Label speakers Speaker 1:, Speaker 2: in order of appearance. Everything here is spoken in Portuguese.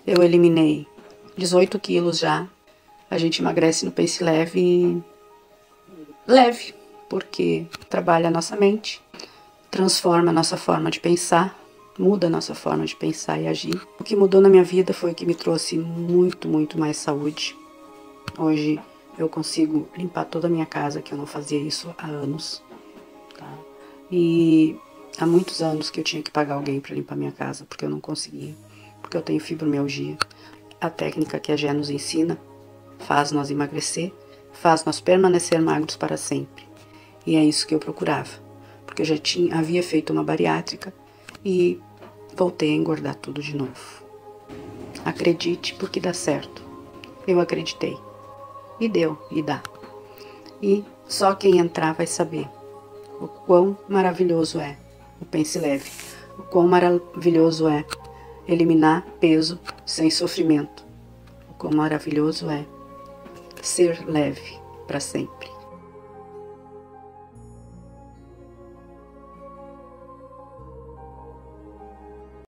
Speaker 1: Eu eliminei 18 quilos já. A gente emagrece no Pense Leve, porque trabalha a nossa mente, transforma a nossa forma de pensar, muda a nossa forma de pensar e agir. O que mudou na minha vida foi o que me trouxe muito, muito mais saúde. Hoje eu consigo limpar toda a minha casa, que eu não fazia isso há anos, tá? E há muitos anos que eu tinha que pagar alguém para limpar minha casa, porque eu não conseguia, porque eu tenho fibromialgia. A técnica que a Gé nos ensina faz nós emagrecer, faz nós permanecer magros para sempre. E é isso que eu procurava, porque eu já havia feito uma bariátrica e voltei a engordar tudo de novo. Acredite, porque dá certo. Eu acreditei. E deu, e dá. E só quem entrar vai saber o quão maravilhoso é o Pense Leve, o quão maravilhoso é eliminar peso sem sofrimento, o quão maravilhoso é ser leve para sempre.